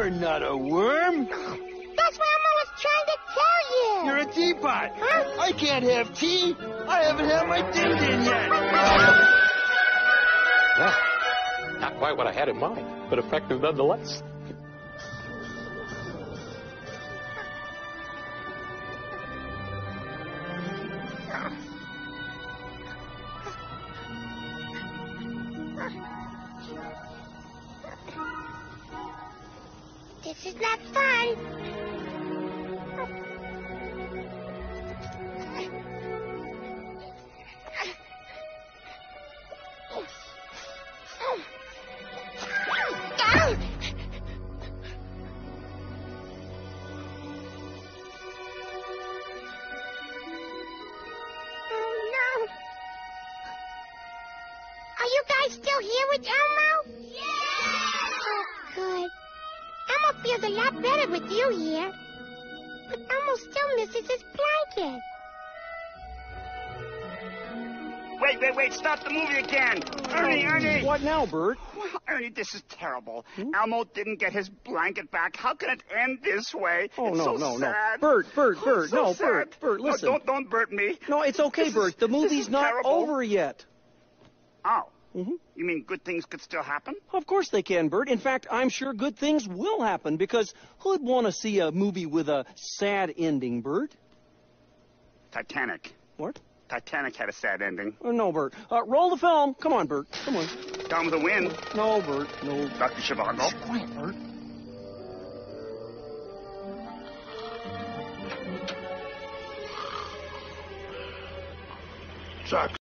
You're not a worm. That's what Elmo was trying to tell you. You're a teapot. Huh? I can't have tea. I haven't had my din-din yet. Well, not quite what I had in mind, but effective nonetheless. This is not fun. Are you guys still here with Elmo? Yeah! Oh, good. Elmo feels a lot better with you here. But Elmo still misses his blanket. Wait, stop the movie again. Ernie! What now, Bert? Well, Ernie, this is terrible. Elmo didn't get his blanket back. How can it end this way? Oh, it's no, so no. sad. Bert, So no, sad. Bert, listen. No, don't Bert me. No, it's okay, This Bert. is- The this movie's is not terrible. over yet. Oh. Mm-hmm. You mean good things could still happen? Of course they can, Bert. In fact, I'm sure good things will happen, because who'd want to see a movie with a sad ending, Bert? Titanic. What? Titanic had a sad ending. Oh, no, Bert. Roll the film. Come on, Bert. Come on. Down with the Wind. No, Bert. No. Dr. Zhivago. Quiet, Bert. Sucks.